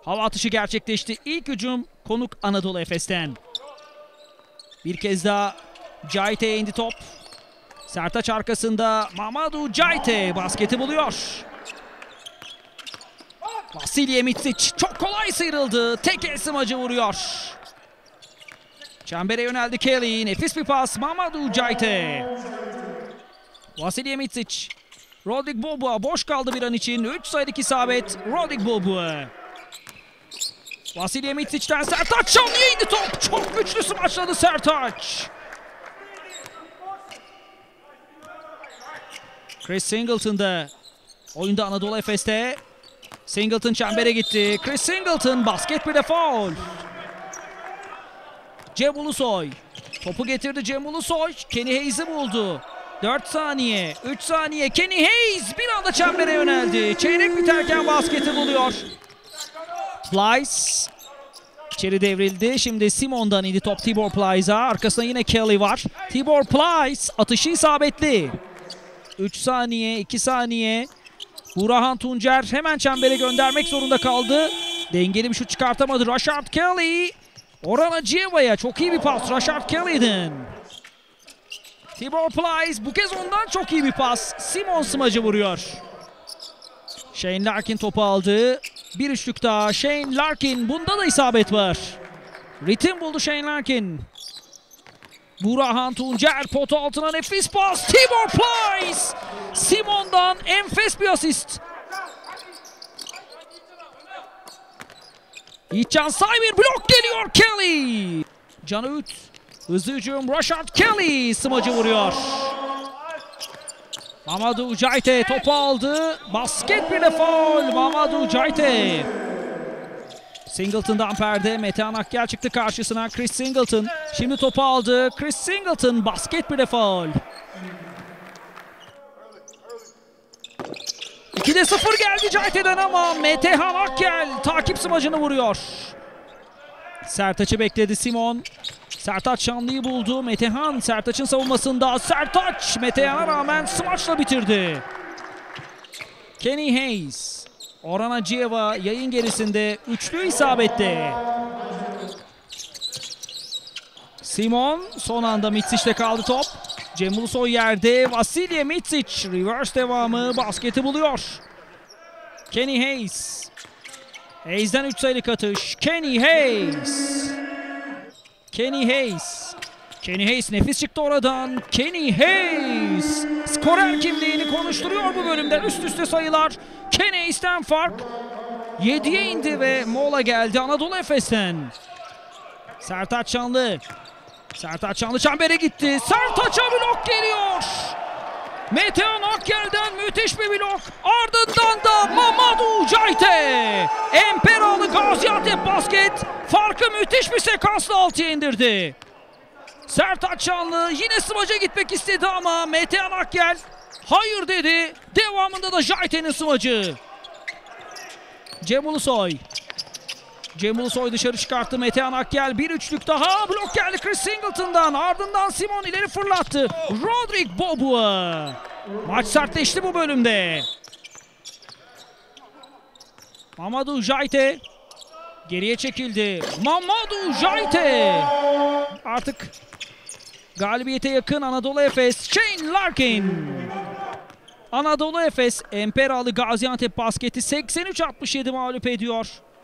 Hava atışı gerçekleşti. İlk hücum konuk Anadolu Efes'ten. Bir kez daha Caite'ye indi top. Sertaç arkasında Mamadou Caite basketi buluyor. Vasilije Micic çok kolay sıyrıldı. Tek el smacı vuruyor. Çembere yöneldi Kelly. Nefis bir pas Mamadou Caite. Vasilije Micic. Rodrik Boboa boş kaldı bir an için. 3 sayılık isabet Rodrik Boboa. Vasilije Micic'ten Sertaç Şanlı'ya indi top. Çok güçlü smaçladı Sertaç. Chris Singleton da oyunda Anadolu Efes'te. Singleton çembere gitti. Chris Singleton basket bir de faul. Cem Ulusoy. Topu getirdi Cem Ulusoy. Kenny Hayes'i buldu. 4 saniye, 3 saniye. Kenny Hayes bir anda çembere yöneldi. Çeyrek biterken basketi buluyor. Plyce içeri devrildi. Şimdi Simon'dan indi top Tibor Plyce'a. Arkasında yine Kelly var. Tibor Plyce atışı isabetli. 3 saniye, 2 saniye. Burhan Tuncer hemen çembere göndermek zorunda kaldı. Dengeli bir şut çıkartamadı. Rashard Kelly. Orhan Acıyeva'ya çok iyi bir pas Rashard Kelly'den. Tibor Plyce bu kez ondan çok iyi bir pas. Simon smacı vuruyor. Shane Larkin topu aldı. Bir üçlük daha. Shane Larkin. Bunda da isabet var. Ritim buldu Shane Larkin. Burhan Tuncer potu altına nefis pas. Tibor Plyce. Simon'dan enfes bir asist. Yiğitcan say bir blok geliyor Kelly. Can Öğüt. Hızlı hücum Rashard Kelly smacı vuruyor. Mamadou Caite topu aldı. Basket bir de faul Mamadou Caite. Singleton'dan perde. Metehan Akgel çıktı karşısına. Chris Singleton. Şimdi topu aldı. Chris Singleton basket bir de faul. 2'de 0 geldi Caite'den ama Metehan Akgel takip smacını vuruyor. Sertaç'ı bekledi Simon. Sertaç Şanlı'yı buldu. Metehan Sertaç'ın savunmasında. Sertaç Metehan'a rağmen smaçla bitirdi. Kenny Hayes. Orhan Acıyeva yayın gerisinde üçlü isabette. Simon son anda Micic'te kaldı top. Cem Ulusoy yerde. Vasilije Micic reverse devamı basketi buluyor. Kenny Hayes. Hayes'den 3 sayılık atış. Kenny Hayes. Kenny Hayes. Kenny Hayes nefis çıktı oradan. Kenny Hayes. Skorer kimliğini konuşturuyor bu bölümden. Üst üste sayılar. Kenny Hayes'ten fark 7'ye indi ve mola geldi Anadolu Efes'ten. Sertaç Şanlı. Sertaç Şanlı çembere gitti. Sertaç'a blok geliyor. Metehan Akgel'den müthiş bir blok. Ardından da Mamadou Caite. Emperalı Gaziantep basket. Farkı müthiş bir sekansla 6'ya indirdi. Sertaç Şanlı yine smaca gitmek istedi ama Metehan Akgel hayır dedi. Devamında da Caite'nin smacı. Cem Ulusoy. Cem Ulusoy dışarı çıkarttı. Metehan Akgel bir üçlük daha. Blok geldi Chris Singleton'dan. Ardından Simon ileri fırlattı. Rodrik Boboa. Maç sertleşti bu bölümde. Mamadou Caite geriye çekildi. Mamadou Caite. Artık galibiyete yakın Anadolu Efes. Shane Larkin. Anadolu Efes Emperalı Gaziantep basketi 83-67 mağlup ediyor.